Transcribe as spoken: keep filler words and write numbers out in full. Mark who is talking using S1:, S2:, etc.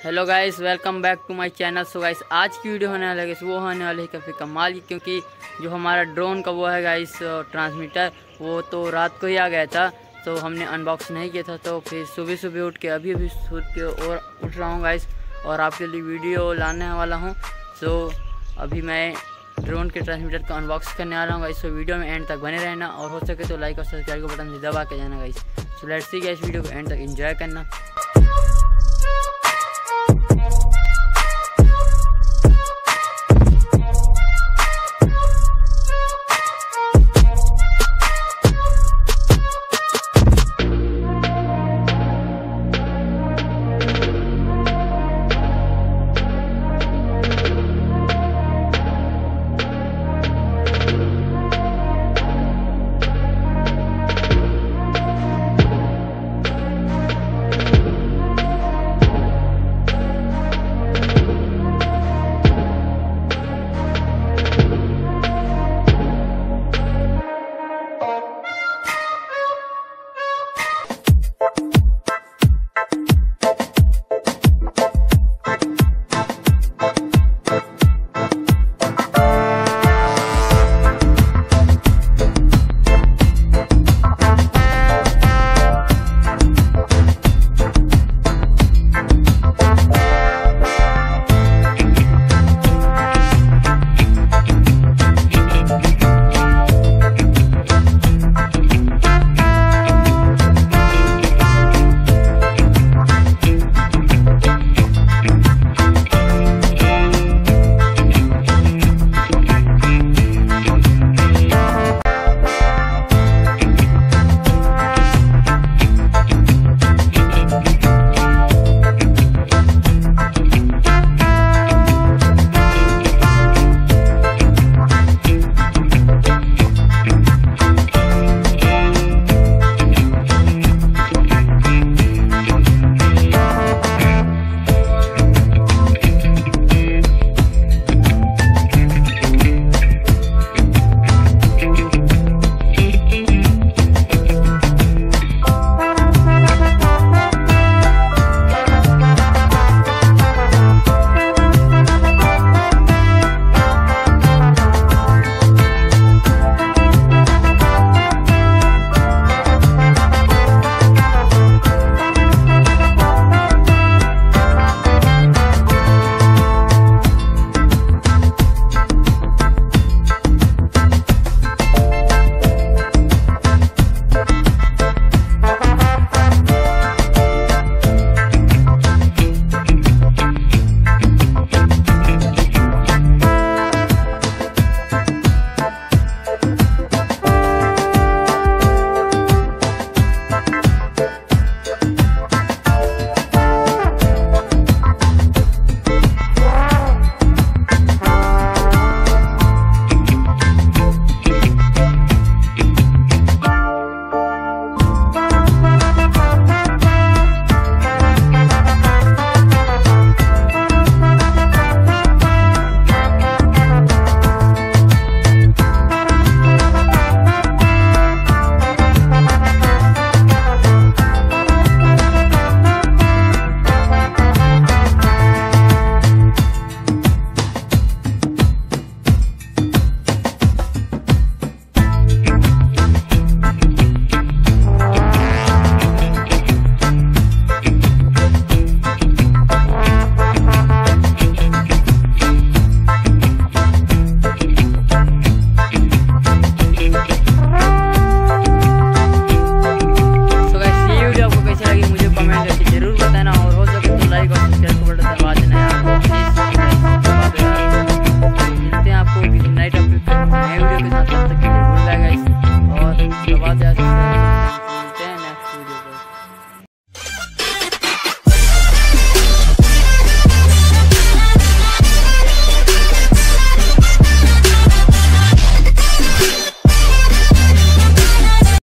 S1: Hello guys, welcome back to my channel. So guys, आज की video होने वाला है वो होने वाली है काफ़ी कमाल की, क्योंकि जो हमारा ड्रोन का वो है गाइस ट्रांसमीटर, वो तो रात को ही आ गया था, तो हमने अनबॉक्स नहीं किया था। तो फिर सुबह सुबह उठ के अभी अभी सूट के और उठ रहा हूँ गाइस, और आपके लिए वीडियो लाने वाला हूँ। सो अभी मैं ड्रोन के ट्रांसमीटर को अनबॉक्स करने आ रहा हूँ गाइस। तो वीडियो में एंड तक बने रहना, और हो सके तो लाइक और सब्सक्राइब का बटन दबा के जाना guys. So let's see guys, video को एंड तक एंजॉय करना।